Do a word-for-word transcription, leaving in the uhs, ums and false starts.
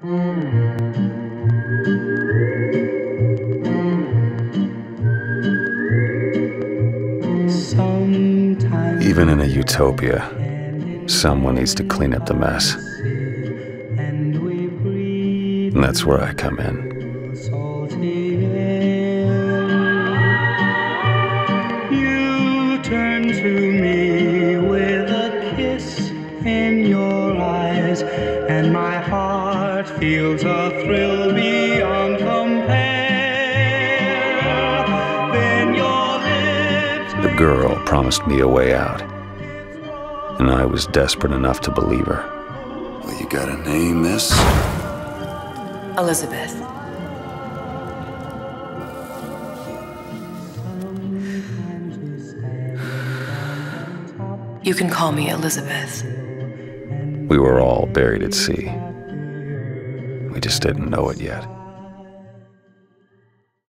Even in a utopia, someone needs to clean up the mess. And that's where I come in. You turn to me with a kiss in your eyes, and my heart feels a thrill beyond compare. Then your lips. The girl promised me a way out, and I was desperate enough to believe her. Well, you gotta name this? Elizabeth. You can call me Elizabeth. We were all buried at sea. We just didn't know it yet.